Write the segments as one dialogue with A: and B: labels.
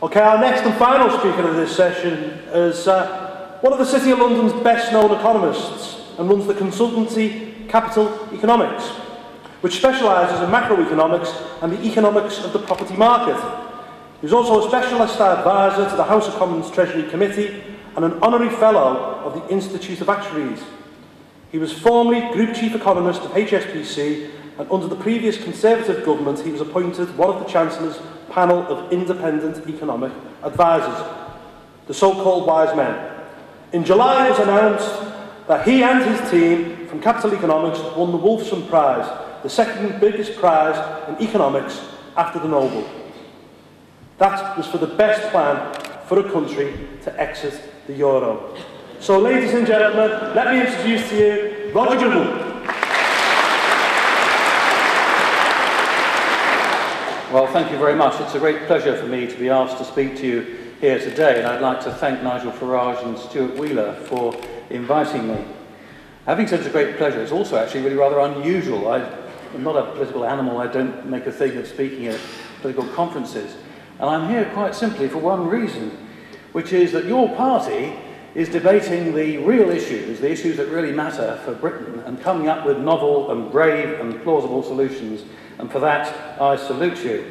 A: Okay, our next and final speaker of this session is one of the City of London's best-known economists and runs the consultancy Catitol Economics, which specialises in macroeconomics and the economics of the property market. He is also a specialist advisor to the House of Commons Treasury Committee and an honorary fellow of the Institute of Actuaries. He was formerly Group Chief Economist of HSBC, and under the previous Conservative government he was appointed one of the Chancellor's panel of independent economic advisors, the so-called wise men. In July it was announced that he and his team from Catitol Economics won the Wolfson Prize, the second biggest prize in economics after the Nobel. That was for the best plan for a country to exit the euro. So, ladies and gentlemen, let me introduce to you Roger Bootle.
B: Well, thank you very much. It's a great pleasure for me to be asked to speak to you here today, and I'd like to thank Nigel Farage and Stuart Wheeler for inviting me. Having said it's a great pleasure, it's also actually really rather unusual. I'm not a political animal. I don't make a thing of speaking at political conferences. And I'm here quite simply for one reason, which is that your party is debating the real issues, the issues that really matter for Britain, and coming up with novel and brave and plausible solutions. And for that, I salute you.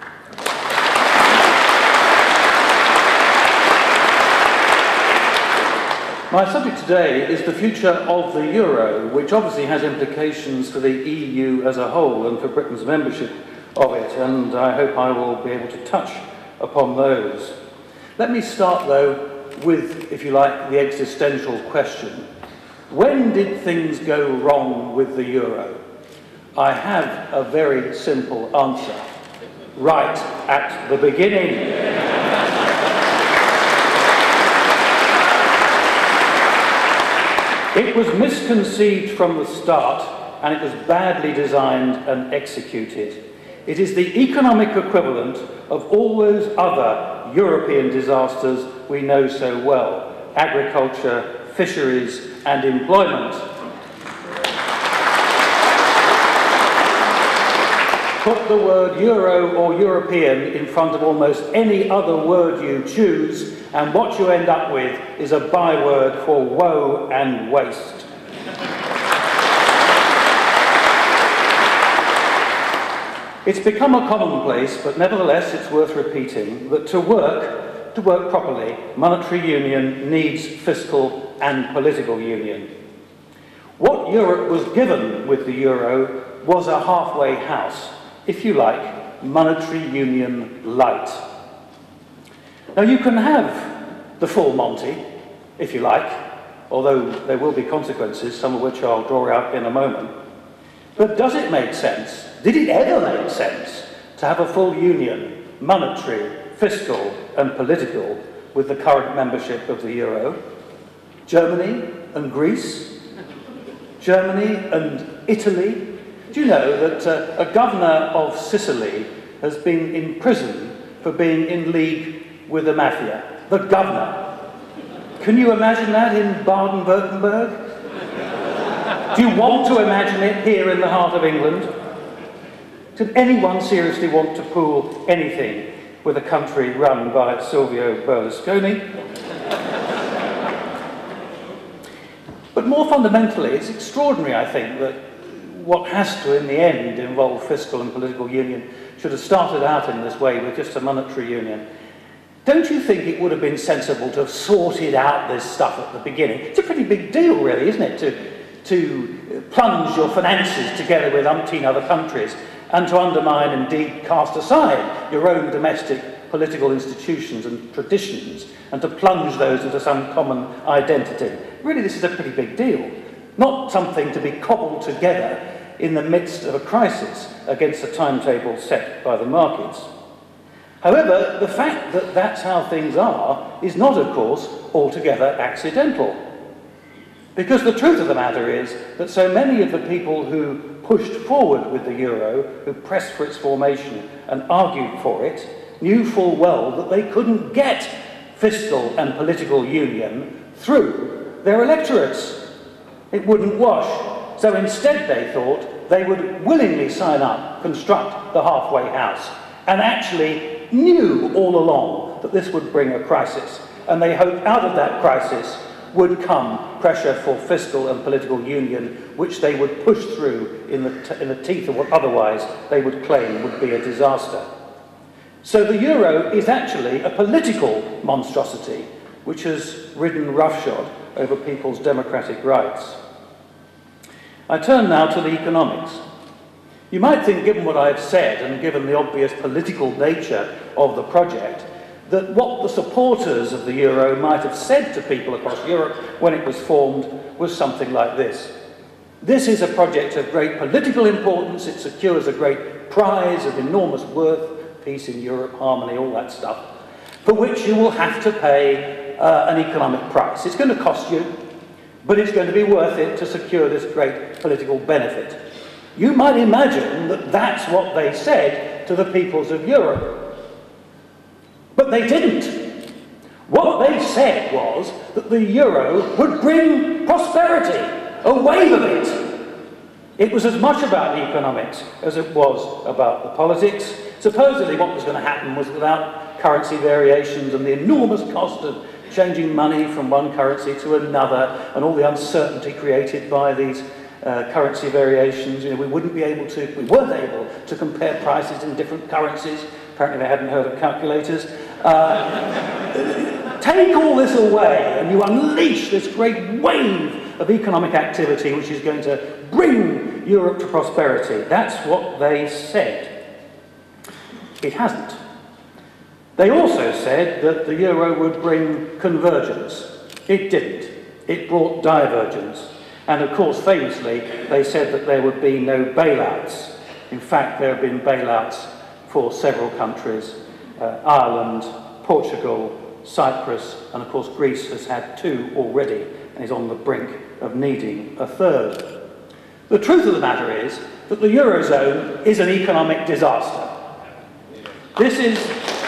B: My subject today is the future of the euro, which obviously has implications for the EU as a whole and for Britain's membership of it, and I hope I will be able to touch upon those. Let me start, though, with, if you like, the existential question. When did things go wrong with the euro? I have a very simple answer. Right at the beginning. It was misconceived from the start, and it was badly designed and executed. It is the economic equivalent of all those other European disasters we know so well: agriculture, fisheries, and employment. Put the word euro or European in front of almost any other word you choose, and what you end up with is a byword for woe and waste. It's become a commonplace, but nevertheless it's worth repeating, that to work properly, monetary union needs fiscal and political union. What Europe was given with the euro was a halfway house, if you like, monetary union light. Now you can have the full Monty, if you like, although there will be consequences, some of which I'll draw out in a moment. But does it make sense? Did it ever make sense to have a full union, monetary, fiscal and political, with the current membership of the euro? Germany and Greece? Germany and Italy? Do you know that a governor of Sicily has been in prison for being in league with the mafia? The governor. Can you imagine that in Baden-Württemberg? Do you want to imagine it here in the heart of England? Did anyone seriously want to pool anything with a country run by Silvio Berlusconi? But more fundamentally, it's extraordinary, I think, that what has to, in the end, involve fiscal and political union should have started out in this way with just a monetary union. Don't you think it would have been sensible to have sorted out this stuff at the beginning? It's a pretty big deal, really, isn't it, to plunge your finances together with umpteen other countries and to undermine, indeed cast aside, your own domestic political institutions and traditions and to plunge those into some common identity. Really, this is a pretty big deal. Not something to be cobbled together in the midst of a crisis against a timetable set by the markets. However, the fact that that's how things are is not, of course, altogether accidental. Because the truth of the matter is that so many of the people who pushed forward with the euro, who pressed for its formation and argued for it, knew full well that they couldn't get fiscal and political union through their electorates. It wouldn't wash. So instead, they thought, they would willingly sign up, construct the halfway house, and actually knew all along that this would bring a crisis. And they hoped out of that crisis would come pressure for fiscal and political union, which they would push through in the teeth of what otherwise they would claim would be a disaster. So the euro is actually a political monstrosity, which has ridden roughshod over people's democratic rights. I turn now to the economics. You might think, given what I've said, and given the obvious political nature of the project, that what the supporters of the euro might have said to people across Europe when it was formed was something like this. This is a project of great political importance, it secures a great prize of enormous worth, peace in Europe, harmony, all that stuff, for which you will have to pay an economic price. It's going to cost you, but it's going to be worth it to secure this great political benefit. You might imagine that that's what they said to the peoples of Europe. But they didn't. What they said was that the euro would bring prosperity, a wave of it. It was as much about the economics as it was about the politics. Supposedly what was going to happen was, without currency variations and the enormous cost of changing money from one currency to another and all the uncertainty created by these currency variations, we weren't able to compare prices in different currencies. Apparently they hadn't heard of calculators. Take all this away and you unleash this great wave of economic activity which is going to bring Europe to prosperity. That's what they said. It hasn't. They also said that the euro would bring convergence. It didn't. It brought divergence. And of course, famously, they said that there would be no bailouts. In fact, there have been bailouts for several countries. Ireland, Portugal, Cyprus, and of course Greece has had 2 already and is on the brink of needing a 3rd. The truth of the matter is that the Eurozone is an economic disaster. This is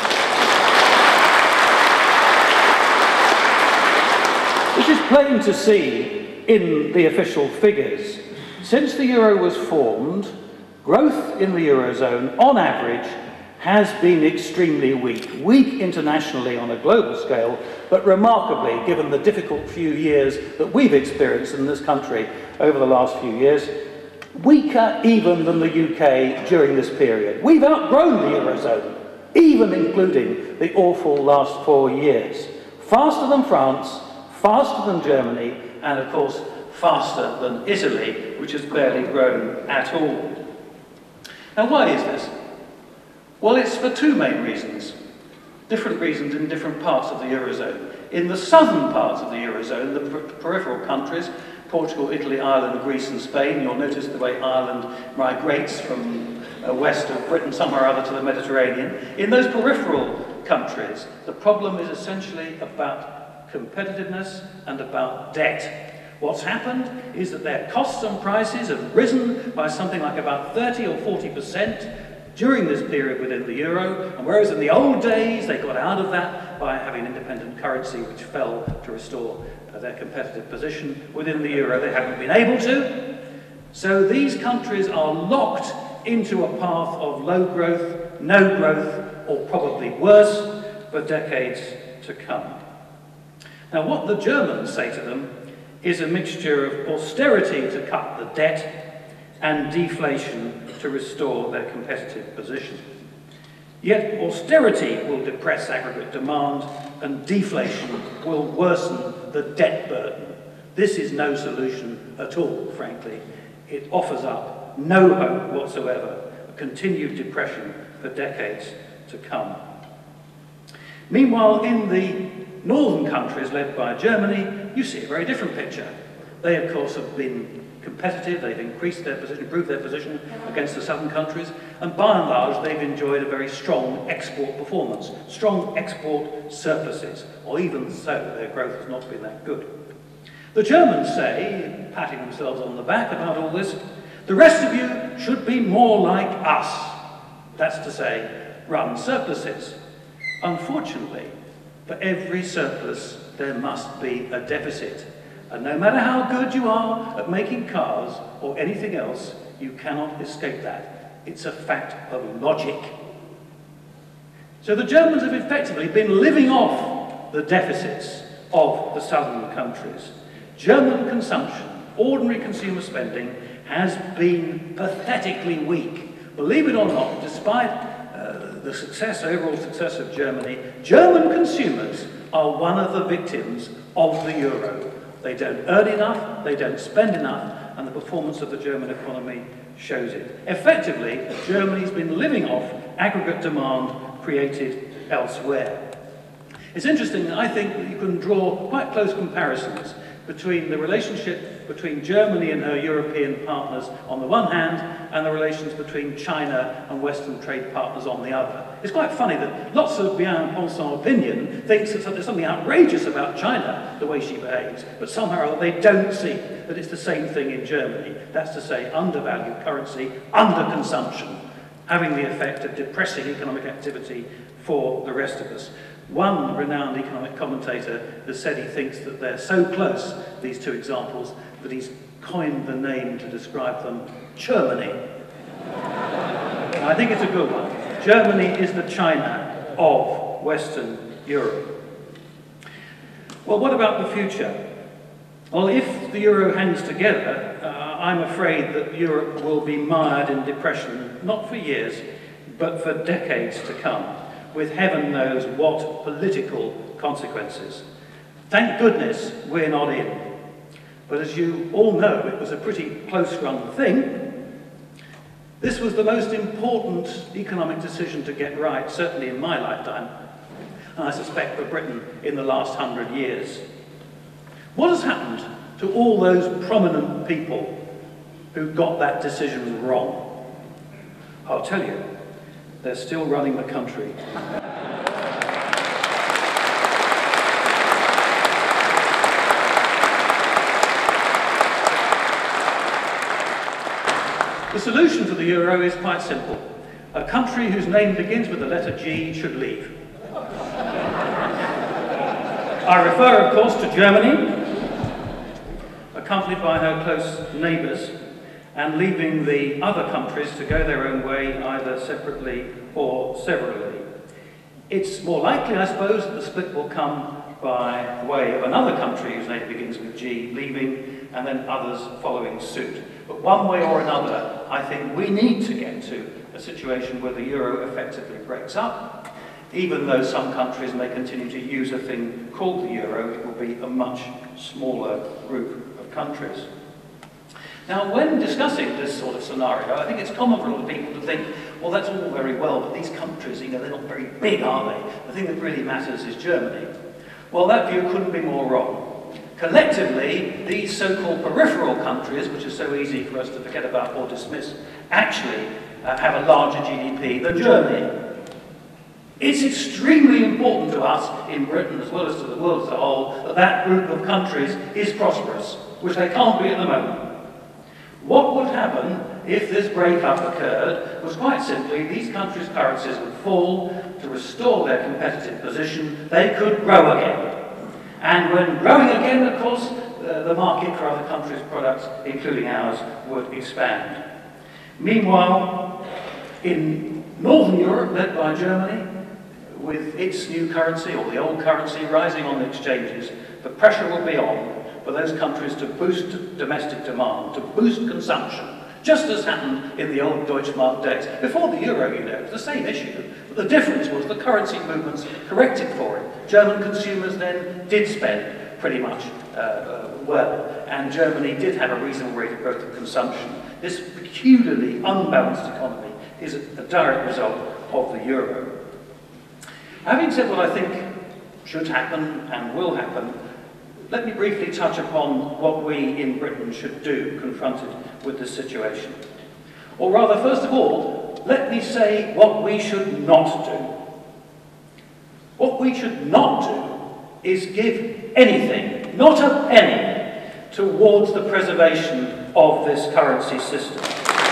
B: plain to see in the official figures. Since the euro was formed, growth in the Eurozone, on average, has been extremely weak internationally on a global scale, but remarkably, given the difficult few years that we've experienced in this country over the last few years, weaker even than the UK during this period. We've outgrown the Eurozone, even including the awful last 4 years. Faster than France, faster than Germany, and of course, faster than Italy, which has barely grown at all. Now, why is this? Well, it's for 2 main reasons. Different reasons in different parts of the Eurozone. In the southern parts of the Eurozone, the peripheral countries, Portugal, Italy, Ireland, Greece and Spain, you'll notice the way Ireland migrates from west of Britain somewhere or other to the Mediterranean. In those peripheral countries, the problem is essentially about competitiveness and about debt. What's happened is that their costs and prices have risen by something like about 30 or 40% during this period within the euro, and whereas in the old days they got out of that by having an independent currency which fell to restore their competitive position within the euro, they haven't been able to. So these countries are locked into a path of low growth, no growth, or probably worse, for decades to come. Now, what the Germans say to them is a mixture of austerity to cut the debt and deflation to restore their competitive position. Yet austerity will depress aggregate demand and deflation will worsen the debt burden. This is no solution at all, frankly. It offers up no hope whatsoever, a continued depression for decades to come. Meanwhile, in the northern countries led by Germany, you see a very different picture. They, of course, have been competitive, they've increased their position, improved their position against the southern countries, and by and large they've enjoyed a very strong export performance, strong export surpluses, or even so, their growth has not been that good. The Germans say, patting themselves on the back about all this, the rest of you should be more like us. That's to say, run surpluses. Unfortunately, for every surplus, there must be a deficit. And no matter how good you are at making cars or anything else, you cannot escape that. It's a fact of logic. So the Germans have effectively been living off the deficits of the southern countries. German consumption, ordinary consumer spending, has been pathetically weak. Believe it or not, despite the overall success of Germany, German consumers are one of the victims of the euro. They don't earn enough, they don't spend enough, and the performance of the German economy shows it. Effectively, Germany's been living off aggregate demand created elsewhere. It's interesting, I think, that you can draw quite close comparisons between the relationship between Germany and her European partners on the one hand, and the relations between China and Western trade partners on the other. It's quite funny that lots of bien-pensant opinion thinks that there's something outrageous about China, the way she behaves, but somehow they don't see that it's the same thing in Germany. That's to say, undervalued currency, underconsumption, having the effect of depressing economic activity for the rest of us. One renowned economic commentator has said he thinks that they're so close, these two examples, that he's coined the name to describe them, Germany. I think it's a good one. Germany is the China of Western Europe. Well, what about the future? Well, if the euro hangs together, I'm afraid that Europe will be mired in depression, not for years, but for decades to come, with heaven knows what political consequences. Thank goodness we're not in. But as you all know, it was a pretty close-run thing. This was the most important economic decision to get right, certainly in my lifetime, and I suspect for Britain in the last 100 years. What has happened to all those prominent people who got that decision wrong? I'll tell you, they're still running the country. The solution to the euro is quite simple. A country whose name begins with the letter G should leave. I refer, of course, to Germany, accompanied by her close neighbours, and leaving the other countries to go their own way, either separately or severally. It's more likely, I suppose, that the split will come by way of another country whose name begins with G leaving, and then others following suit. But one way or another, I think we need to get to a situation where the euro effectively breaks up. Even though some countries may continue to use a thing called the euro, it will be a much smaller group of countries. Now, when discussing this sort of scenario, I think it's common for a lot of people to think, well, that's all very well, but these countries, they're not very big, are they? The thing that really matters is Germany. Well, that view couldn't be more wrong. Collectively, these so-called peripheral countries, which are so easy for us to forget about or dismiss, actually have a larger GDP than Germany. It's extremely important to us in Britain, as well as to the world as a whole, that that group of countries is prosperous, which they can't be at the moment. What would happen if this breakup occurred was quite simply these countries' currencies would fall. To restore their competitive position, they could grow again. And when growing again, of course, the market for other countries' products, including ours, would expand. Meanwhile, in Northern Europe, led by Germany, with its new currency, or the old currency, rising on the exchanges, the pressure will be on for those countries to boost domestic demand, to boost consumption, just as happened in the old Deutschmark days. Before the euro, you know, it was the same issue, but the difference was the currency movements corrected for it. German consumers then did spend pretty much well, and Germany did have a reasonable rate of growth of consumption. This peculiarly unbalanced economy is a direct result of the euro. Having said what I think should happen and will happen, let me briefly touch upon what we in Britain should do confronted with this situation. Or rather, first of all, let me say what we should not do. What we should not do is give anything, not a penny, towards the preservation of this currency system.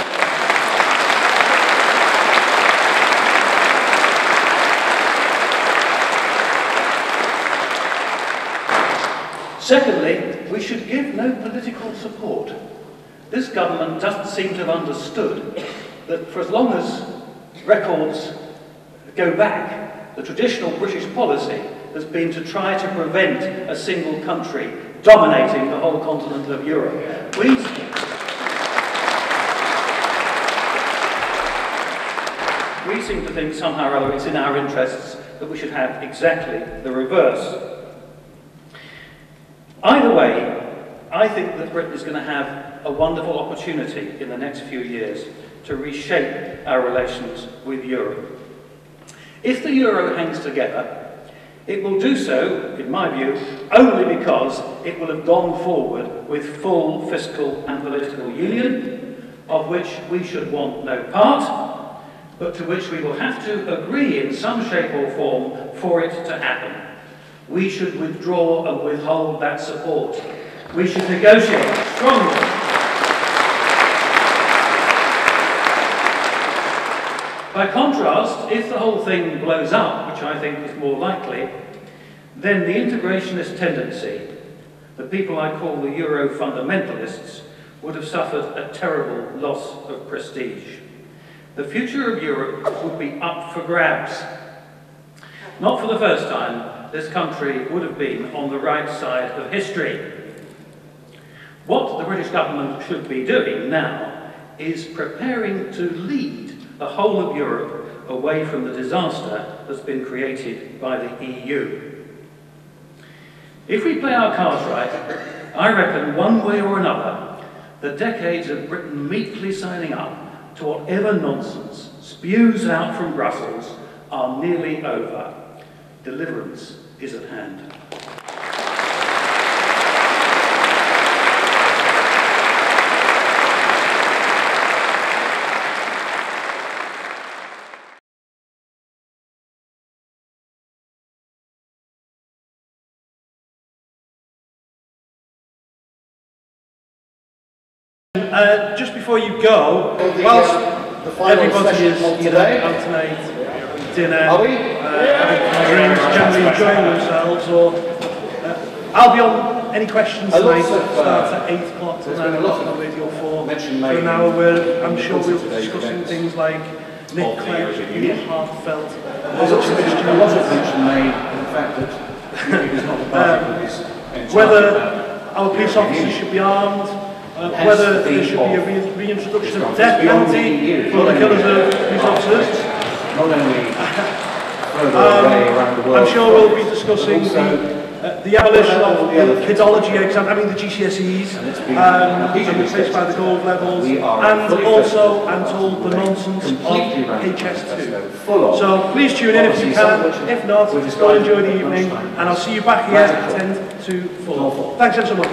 B: Secondly, we should give no political support. This government doesn't seem to have understood that for as long as records go back, The traditional British policy has been to try to prevent a single country dominating the whole continent of Europe. We seem to think somehow or other it's in our interests that we should have exactly the reverse. Either way, I think that Britain is going to have a wonderful opportunity in the next few years to reshape our relations with Europe. If the euro hangs together, it will do so, in my view, only because it will have gone forward with full fiscal and political union, of which we should want no part, but to which we will have to agree in some shape or form for it to happen. We should withdraw and withhold that support. We should negotiate strongly. By contrast, if the whole thing blows up, which I think is more likely, then the integrationist tendency, the people I call the Euro fundamentalists, would have suffered a terrible loss of prestige. The future of Europe would be up for grabs. Not for the first time, this country would have been on the right side of history. What the British government should be doing now is preparing to lead the whole of Europe away from the disaster that's been created by the EU. If we play our cards right, I reckon one way or another, the decades of Britain meekly signing up to whatever nonsense spews out from Brussels are nearly over. Deliverance is at hand.
A: Just before you go, whilst everybody is out tonight, dinner, having drinks, generally enjoying themselves, or I'll be on any questions tonight. It starts at 8 o'clock till 9 o'clock on Radio 4 for an hour, where I'm sure we'll be discussing things like Nick Clegg, Ian Heartfelt,
C: There's also a lot of mention made in the fact that UKIP is not a party that is entirely
A: whether our police officers should be armed, whether there should be a reintroduction of death penalty for the killers of police officers.
C: Not only further away around the world,
A: I'm sure we'll be discussing the abolition of the pedology exam, I mean the GCSEs, replaced by the gold levels, and also, I'm told, the nonsense of HS2. So please tune in if you can. If not, go enjoy the evening, and I'll see you back here at 10 to 4. Thanks ever so much.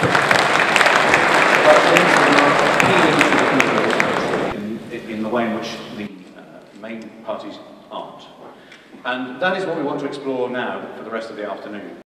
C: In the way in which the main parties aren't. And that is what we want to explore now for the rest of the afternoon.